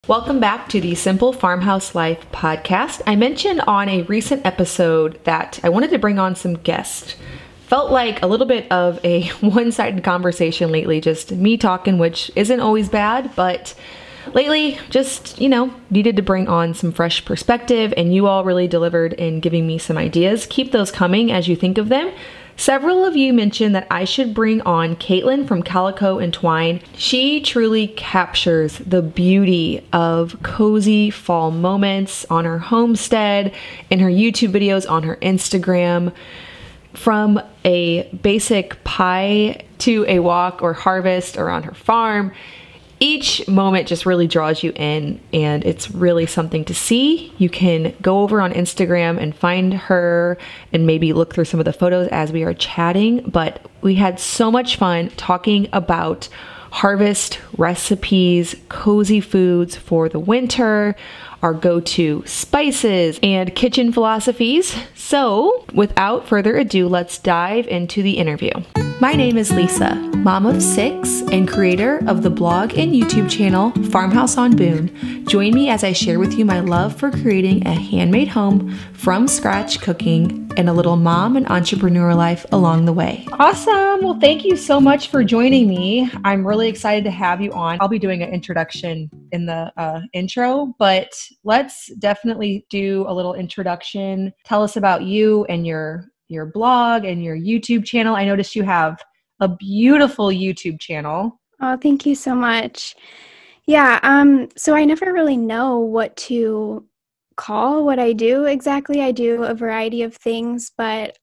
Welcome back to the Simple Farmhouse Life podcast. I mentioned on a recent episode that I wanted to bring on some guests. Felt like a little bit of a one-sided conversation lately, just me talking, which isn't always bad, but lately just, needed to bring on some fresh perspective, and you all really delivered in giving me some ideas. Keep those coming as you think of them. Several of you mentioned that I should bring on Kaetlyn from Calico and Twine. She truly captures the beauty of cozy fall moments on her homestead, in her YouTube videos, on her Instagram. From a basic pie to a walk or harvest around her farm, each moment just really draws you in, and it's really something to see. You can go over on Instagram and find her and maybe look through some of the photos as we are chatting, but we had so much fun talking about harvest recipes, cozy foods for the winter, our go-to spices, and kitchen philosophies. So without further ado, let's dive into the interview. My name is Lisa, mom of 6 and creator of the blog and YouTube channel Farmhouse on Boone. Join me as I share with you my love for creating a handmade home from scratch cooking and a little mom and entrepreneur life along the way. Awesome. Well, thank you so much for joining me. I'm really excited to have you on. I'll be doing an introduction in the intro, but let's definitely do a little introduction. Tell us about you and your blog and your YouTube channel. I noticed you have a beautiful YouTube channel. Oh, thank you so much. Yeah, so I never really know what to call what I do exactly. I do a variety of things, but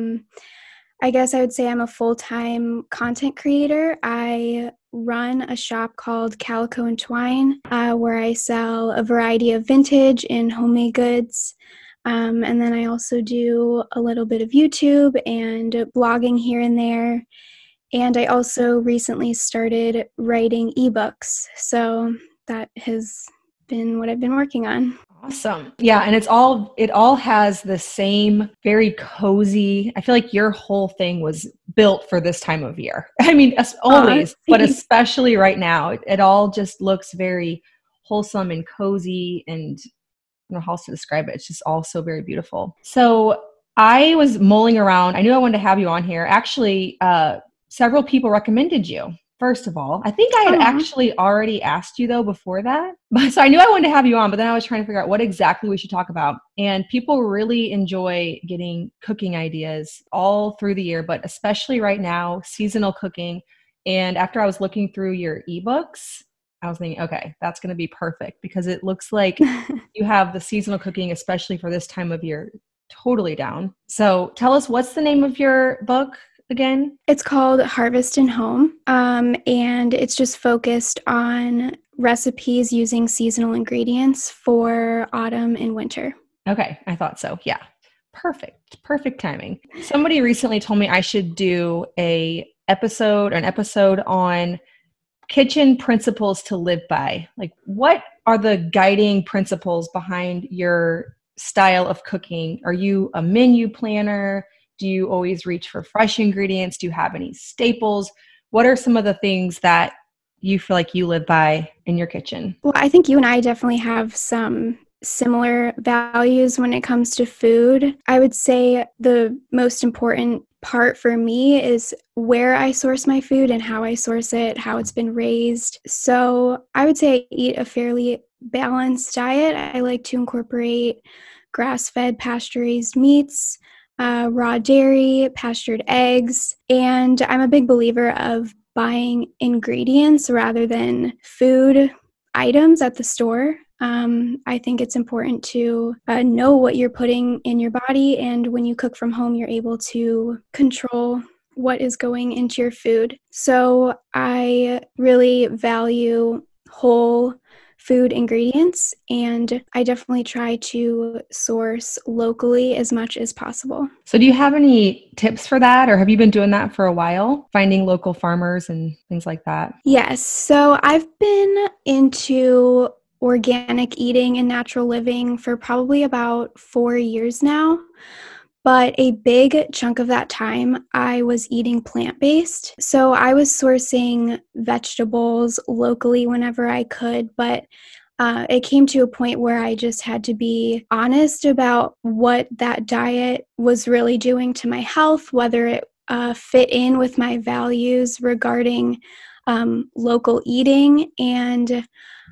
I guess I would say I'm a full-time content creator. I run a shop called Calico and Twine, where I sell a variety of vintage and homemade goods. And then I also do a little bit of YouTube and blogging here and there. And I also recently started writing ebooks. So that has been what I've been working on. Awesome. Yeah. And it all has the same very cozy, I feel like your whole thing was built for this time of year. I mean, as always, but especially right now, it all just looks very wholesome and cozy, and I don't know how else to describe it. It's just all so very beautiful. So I was mulling around. I knew I wanted to have you on here. Actually, several people recommended you. First of all, I think I had actually already asked you though before that. So I knew I wanted to have you on, but then I was trying to figure out what exactly we should talk about. And people really enjoy getting cooking ideas all through the year, but especially right now, seasonal cooking. And after I was looking through your ebooks, I was thinking, okay, that's going to be perfect because it looks like you have the seasonal cooking, especially for this time of year, totally down. So tell us, what's the name of your book again? It's called Harvest and Home, and it's just focused on recipes using seasonal ingredients for autumn and winter. Okay, I thought so. Yeah, perfect timing. Somebody recently told me I should do an episode on kitchen principles to live by. Like, what are the guiding principles behind your style of cooking? Are you a menu planner? Do you always reach for fresh ingredients? Do you have any staples? What are some of the things that you feel like you live by in your kitchen? Well, I think you and I definitely have some similar values when it comes to food. I would say the most important part for me is where I source my food and how I source it, how it's been raised. So I would say I eat a fairly balanced diet. I like to incorporate grass-fed, pasture-raised meats, raw dairy, pastured eggs, and I'm a big believer of buying ingredients rather than food items at the store. I think it's important to know what you're putting in your body, and when you cook from home, you're able to control what is going into your food. So I really value whole food ingredients, and I definitely try to source locally as much as possible. So do you have any tips for that, or have you been doing that for a while, finding local farmers and things like that? Yes. So I've been into organic eating and natural living for probably about 4 years now. But a big chunk of that time, I was eating plant-based. So I was sourcing vegetables locally whenever I could, but it came to a point where I just had to be honest about what that diet was really doing to my health, whether it fit in with my values regarding local eating. And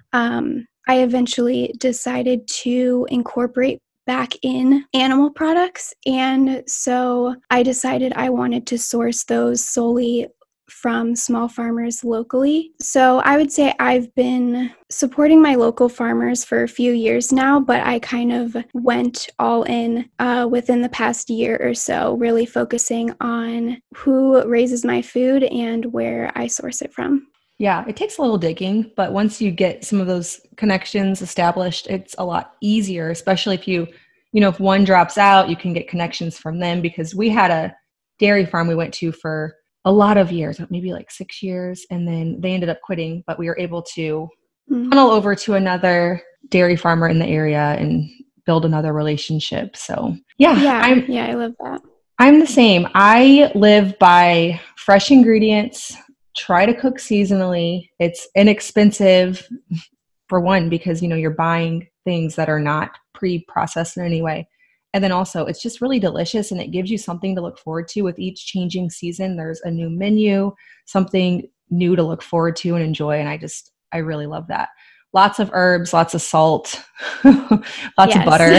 I eventually decided to incorporate back in animal products. And so I decided I wanted to source those solely from small farmers locally. So I would say I've been supporting my local farmers for a few years now, but I kind of went all in within the past year or so, really focusing on who raises my food and where I source it from. Yeah, it takes a little digging, but once you get some of those connections established, it's a lot easier, especially if if one drops out, you can get connections from them, because we had a dairy farm we went to for a lot of years, maybe like 6 years, and then they ended up quitting, but we were able to funnel over to another dairy farmer in the area and build another relationship. So yeah, I love that. I'm the same. I live by fresh ingredients, try to cook seasonally. It's inexpensive for one, because you're buying things that are not pre-processed in any way. And then also it's just really delicious, and it gives you something to look forward to with each changing season. There's a new menu, something new to look forward to and enjoy. And I really love that. Lots of herbs, lots of salt, lots of butter.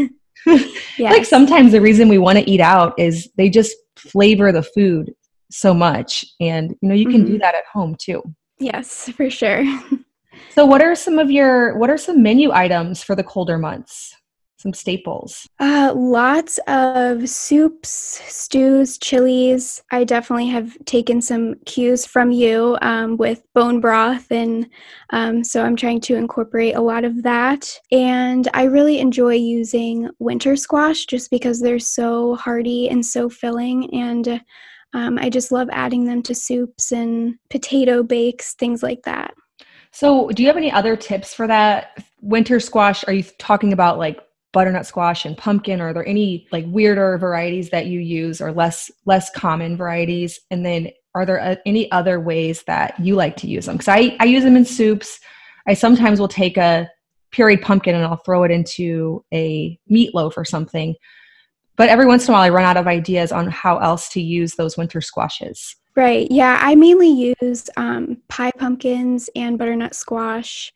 Yes. Like sometimes the reason we want to eat out is they just flavor the food so much. And you can do that at home too. Yes, for sure. So what are some menu items for the colder months? Some staples? Lots of soups, stews, chilies. I definitely have taken some cues from you with bone broth, and so I'm trying to incorporate a lot of that. And I really enjoy using winter squash just because they're so hearty and so filling, and I just love adding them to soups and potato bakes, things like that. So do you have any other tips for that winter squash? Are you talking about like butternut squash and pumpkin, or are there any like weirder varieties that you use, or less common varieties? And then are there any other ways that you like to use them? Because I use them in soups. I sometimes will take a pureed pumpkin and I'll throw it into a meatloaf or something. But every once in a while I run out of ideas on how else to use those winter squashes. Right. Yeah, I mainly use pie pumpkins and butternut squash.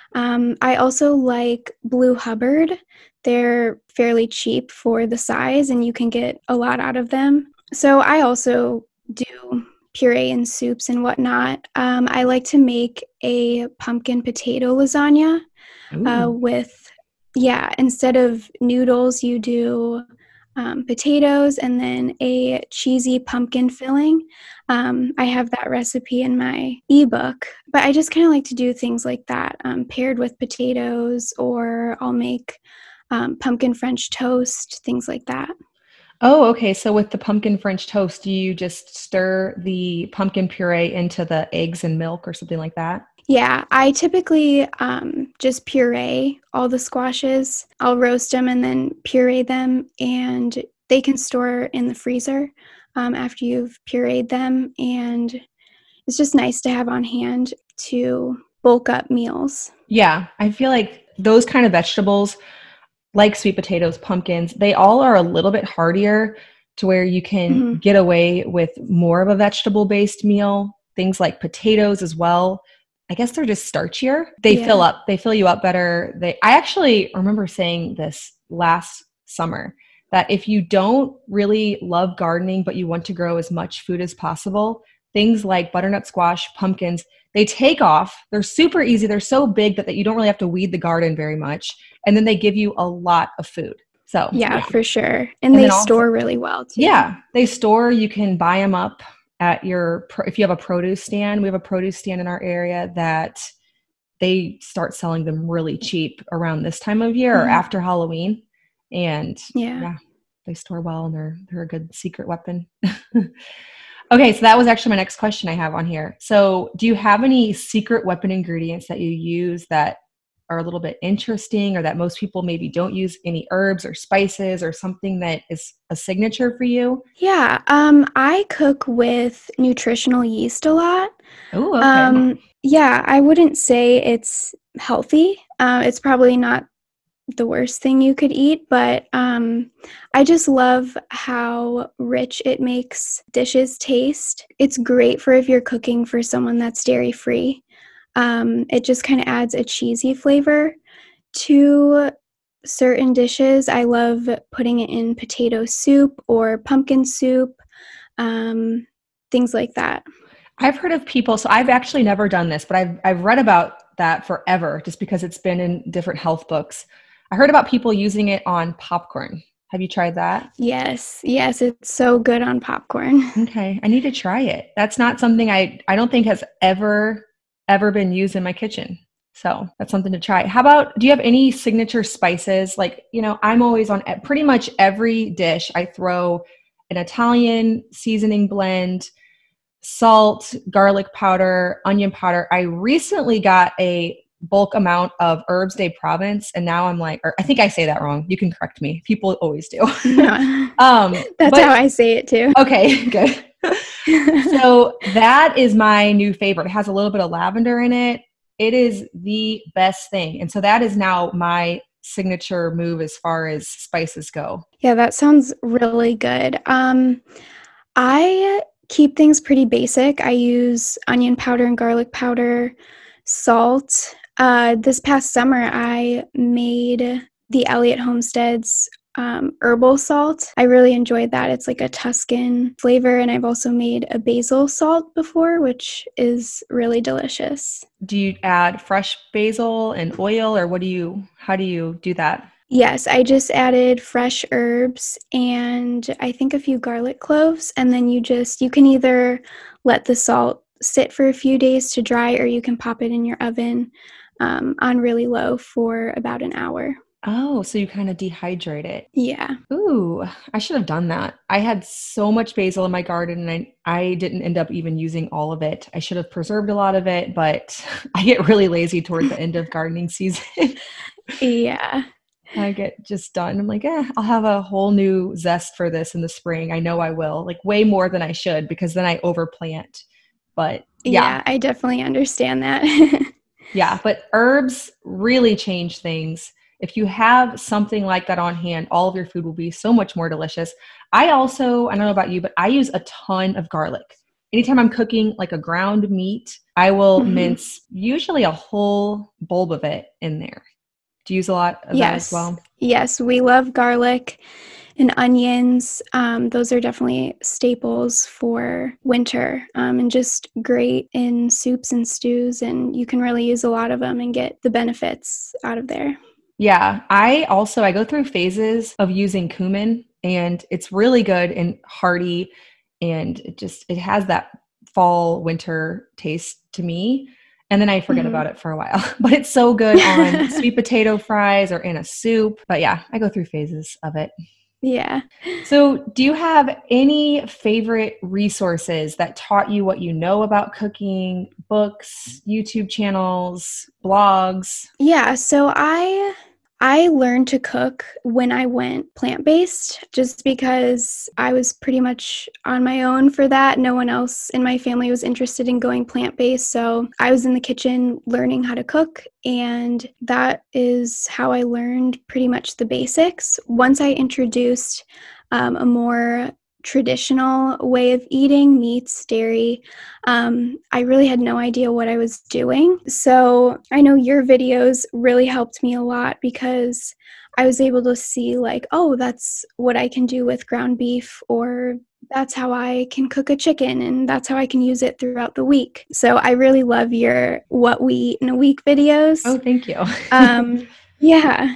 I also like Blue Hubbard. They're fairly cheap for the size, and you can get a lot out of them. So I also do puree and soups and whatnot. I like to make a pumpkin potato lasagna instead of noodles, you do potatoes and then a cheesy pumpkin filling. I have that recipe in my ebook, but I just kind of like to do things like that paired with potatoes, or I'll make pumpkin French toast, things like that. Oh, okay. So with the pumpkin French toast, do you just stir the pumpkin puree into the eggs and milk or something like that? Yeah, I typically just puree all the squashes. I'll roast them and then puree them, and they can store in the freezer after you've pureed them. And it's just nice to have on hand to bulk up meals. Yeah, I feel like those kind of vegetables, like sweet potatoes, pumpkins, they all are a little bit heartier, to where you can get away with more of a vegetable-based meal. Things like potatoes as well. I guess they're just starchier. They fill you up better. I actually remember saying this last summer, that if you don't really love gardening, but you want to grow as much food as possible, things like butternut squash, pumpkins, they take off. They're super easy. They're so big that you don't really have to weed the garden very much. And then they give you a lot of food. So yeah. For sure. And they store really well too. Yeah, they store. You can buy them up at if you have a produce stand. We have a produce stand in our area that they start selling them really cheap around this time of year or after Halloween. And yeah, they store well, and they're a good secret weapon. Okay, so that was actually my next question I have on here. So do you have any secret weapon ingredients that you use that are a little bit interesting, or that most people maybe don't use? Any herbs or spices or something that is a signature for you? Yeah, I cook with nutritional yeast a lot. Oh, okay. Yeah, I wouldn't say it's healthy, It's probably not the worst thing you could eat, but I just love how rich it makes dishes taste. It's great for if you're cooking for someone that's dairy-free. It just kind of adds a cheesy flavor to certain dishes. I love putting it in potato soup or pumpkin soup, things like that. I've heard of people, so I've actually never done this, but I've read about that forever just because it's been in different health books. I heard about people using it on popcorn. Have you tried that? Yes, it's so good on popcorn. Okay, I need to try it. That's not something I don't think has ever been used in my kitchen. So that's something to try. How about, do you have any signature spices? Like, I'm always on pretty much every dish. I throw an Italian seasoning blend, salt, garlic powder, onion powder. I recently got a bulk amount of herbs de Provence, and now I'm like, or I think I say that wrong. You can correct me. People always do. No, that's how I say it too. Okay, good. So that is my new favorite. It has a little bit of lavender in it. It is the best thing. And so that is now my signature move as far as spices go. Yeah, that sounds really good. I keep things pretty basic. I use onion powder and garlic powder, salt. This past summer, I made the Elliott Homestead's herbal salt. I really enjoyed that. It's like a Tuscan flavor, and I've also made a basil salt before, which is really delicious. Do you add fresh basil and oil, or how do you do that? Yes, I just added fresh herbs and I think a few garlic cloves, and then you can either let the salt sit for a few days to dry, or you can pop it in your oven on really low for about an hour. Oh, so you kind of dehydrate it. Yeah. Ooh, I should have done that. I had so much basil in my garden and I didn't end up even using all of it. I should have preserved a lot of it, but I get really lazy toward the end of gardening season. Yeah. I get just done. I'm like, I'll have a whole new zest for this in the spring. I know I will, like way more than I should, because then I overplant. But yeah, I definitely understand that. Yeah, but herbs really change things. If you have something like that on hand, all of your food will be so much more delicious. I don't know about you, but I use a ton of garlic. Anytime I'm cooking like a ground meat, I will mince usually a whole bulb of it in there. Do you use a lot of that as well? Yes, we love garlic and onions. Those are definitely staples for winter, and just great in soups and stews, and you can really use a lot of them and get the benefits out of there. Yeah, I go through phases of using cumin, and it's really good and hearty, and it has that fall winter taste to me. And then I forget about it for a while, but it's so good on sweet potato fries or in a soup. But yeah, I go through phases of it. Yeah. So do you have any favorite resources that taught you what you know about cooking, books, YouTube channels, blogs? Yeah, so I learned to cook when I went plant-based, just because I was pretty much on my own for that. No one else in my family was interested in going plant-based, so I was in the kitchen learning how to cook, and that is how I learned pretty much the basics. Once I introduced a more traditional way of eating, meats, dairy, I really had no idea what I was doing. So I know your videos really helped me a lot, because I was able to see like, oh, that's what I can do with ground beef, or that's how I can cook a chicken, and that's how I can use it throughout the week. So I really love your What We Eat in a Week videos. Oh, thank you. Yeah.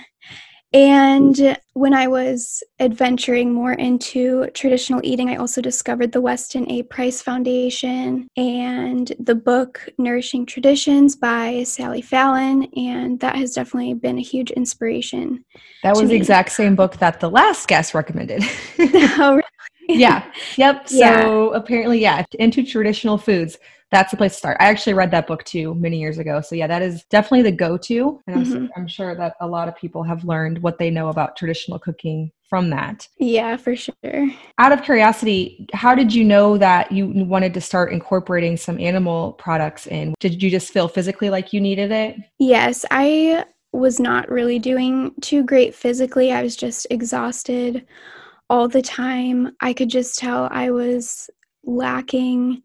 And when I was adventuring more into traditional eating, I also discovered the Weston A. Price Foundation and the book Nourishing Traditions by Sally Fallon, and that has definitely been a huge inspiration. That was the exact same book that the last guest recommended. Oh, really? Yeah. Yep. Yeah. So apparently, into traditional foods. That's the place to start. I actually read that book too many years ago. So yeah, that is definitely the go-to. And I'm sure that a lot of people have learned what they know about traditional cooking from that. Yeah, for sure. Out of curiosity, how did you know that you wanted to start incorporating some animal products in? Did you just feel physically like you needed it? Yes, I was not really doing too great physically. I was just exhausted all the time. I could just tell I was lacking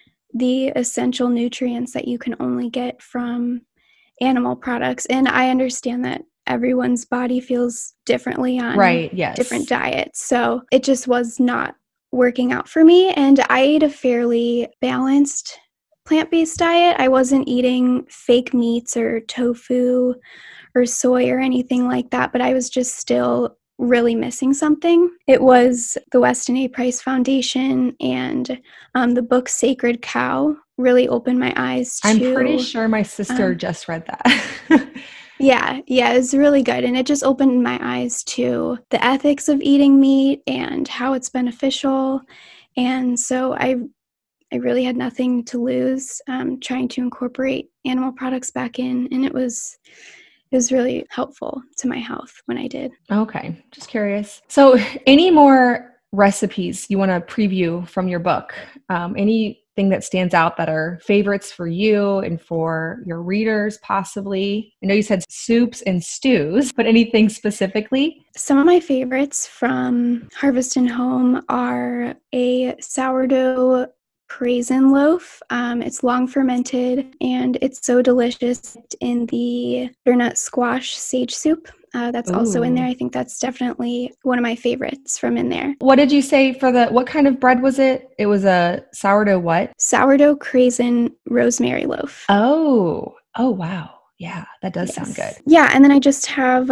the essential nutrients that you can only get from animal products. And I understand that everyone's body feels differently on Right, yes. different diets. So it just was not working out for me. And I ate a fairly balanced plant-based diet. I wasn't eating fake meats or tofu or soy or anything like that, but I was just still really missing something. It was the Weston A. Price Foundation and the book Sacred Cow really opened my eyes to... I'm pretty sure my sister just read that. Yeah, it was really good. And it just opened my eyes to the ethics of eating meat and how it's beneficial. And so I really had nothing to lose trying to incorporate animal products back in. And it was really helpful to my health when I did. Okay, just curious. So any more recipes you want to preview from your book? Anything that stands out that are favorites for you and for your readers possibly? I know you said soups and stews, but anything specifically? Some of my favorites from Harvest and Home are a sourdough craisin loaf. It's long fermented and it's so delicious in the butternut squash sage soup. That's also in there. I think that's definitely one of my favorites from in there. What did you say for what kind of bread was it? It was a sourdough what? Sourdough craisin rosemary loaf. Oh, wow. Yeah, that does sound good. Yeah, and then I just have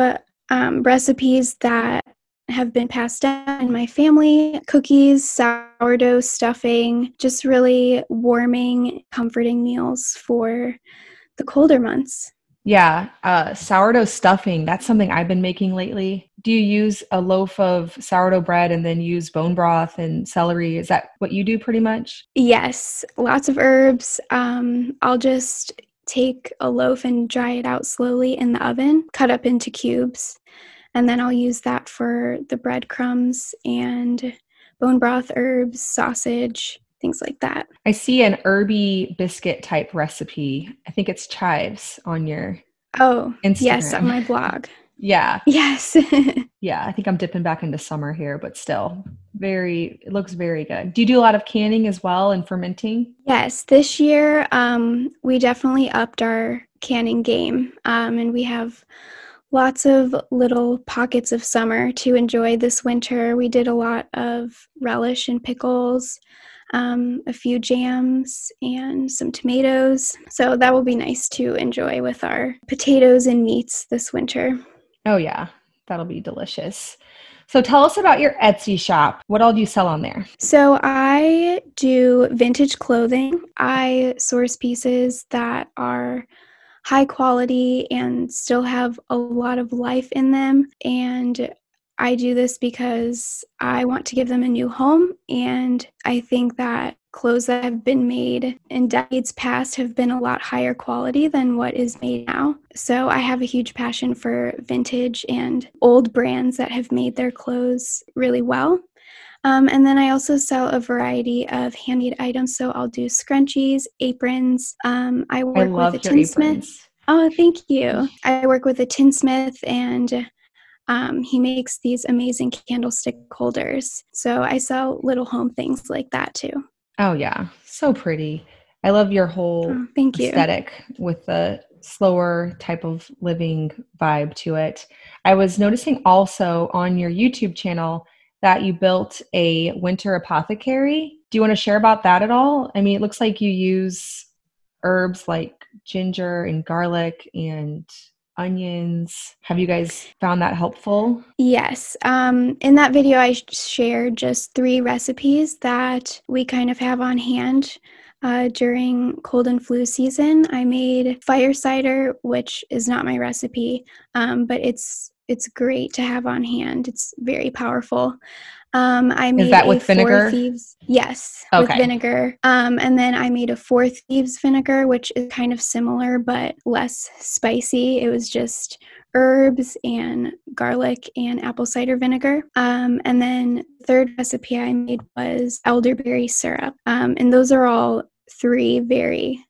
recipes that have been passed down in my family. Cookies, sourdough stuffing, just really warming, comforting meals for the colder months. Yeah, sourdough stuffing, that's something I've been making lately. Do you use a loaf of sourdough bread and then use bone broth and celery? Is that what you do pretty much? Yes, lots of herbs. I'll just take a loaf and dry it out slowly in the oven, cut up into cubes. And then I'll use that for the breadcrumbs and bone broth, herbs, sausage, things like that. I see an herby biscuit type recipe. I think it's chives on your Instagram. Yes, on my blog. Yeah. Yes. Yeah, I think I'm dipping back into summer here, but still it looks very good. Do you do a lot of canning as well and fermenting? Yes, this year we definitely upped our canning game and we have lots of little pockets of summer to enjoy this winter. We did a lot of relish and pickles, a few jams, and some tomatoes. So that will be nice to enjoy with our potatoes and meats this winter. Oh yeah, that'll be delicious. So tell us about your Etsy shop. What all do you sell on there? So I do vintage clothing. I source pieces that are high quality and still have a lot of life in them. And I do this because I want to give them a new home. And I think that clothes that have been made in decades past have been a lot higher quality than what is made now. So I have a huge passion for vintage and old brands that have made their clothes really well. And then I also sell a variety of handmade items. So I'll do scrunchies, aprons. I work with a tinsmith. Oh, thank you. I work with a tinsmith and he makes these amazing candlestick holders. So I sell little home things like that too. Oh yeah, so pretty. I love your whole aesthetic with the slower type of living vibe to it. I was noticing also on your YouTube channel that you built a winter apothecary. Do you want to share about that at all? I mean, it looks like you use herbs like ginger and garlic and onions. Have you guys found that helpful? Yes. In that video, I shared just 3 recipes that we kind of have on hand during cold and flu season. I made fire cider, which is not my recipe, but it's great to have on hand. It's very powerful. I made with vinegar? 4 Thieves. Yes, okay. With vinegar. And then I made a 4 Thieves vinegar, which is kind of similar but less spicy. It was just herbs and garlic and apple cider vinegar. And then the third recipe I made was elderberry syrup. And those are all 3 very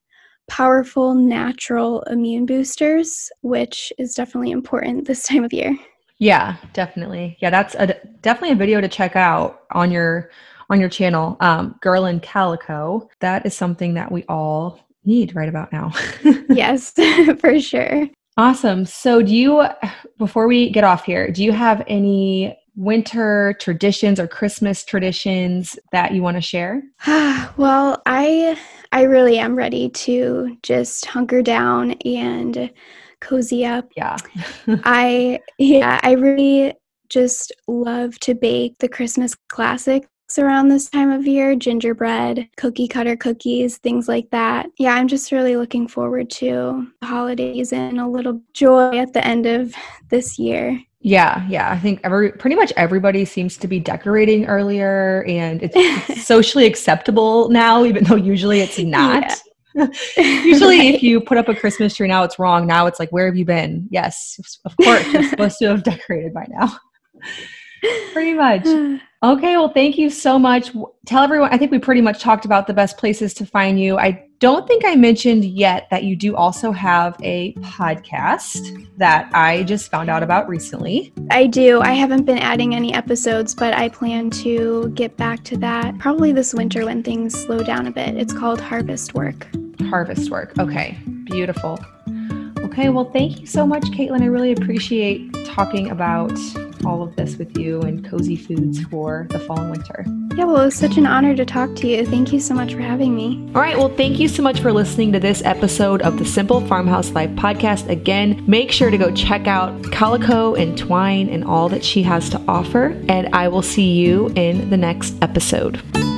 powerful natural immune boosters, which is definitely important this time of year. Yeah, definitely. Yeah, that's definitely a video to check out on your channel, Girl in Calico. That is something that we all need right about now. Yes, for sure. Awesome. So before we get off here, do you have any winter traditions or Christmas traditions that you want to share? Well, I really am ready to just hunker down and cozy up. Yeah. I really just love to bake the Christmas classics around this time of year, gingerbread, cookie cutter cookies, things like that. Yeah, I'm just really looking forward to the holidays and a little joy at the end of this year. Yeah. I think pretty much everybody seems to be decorating earlier, and it's socially acceptable now, even though usually it's not. Yeah. Usually Right. if you put up a Christmas tree now, it's wrong. Now it's like, where have you been? Yes, of course, you're supposed to have decorated by now. Pretty much. Okay, well, thank you so much. Tell everyone, I think we pretty much talked about the best places to find you. I don't think I mentioned yet that you do also have a podcast that I just found out about recently. I do. I haven't been adding any episodes, but I plan to get back to that probably this winter when things slow down a bit. It's called Harvest Work. Harvest Work. Okay, beautiful. Okay, well, thank you so much, Kaetlyn. I really appreciate talking about all of this with you and cozy foods for the fall and winter. Yeah, well, it was such an honor to talk to you. Thank you so much for having me. All right, well, thank you so much for listening to this episode of the Simple Farmhouse Life podcast. Again, make sure to go check out Calico and Twine and all that she has to offer, and I will see you in the next episode.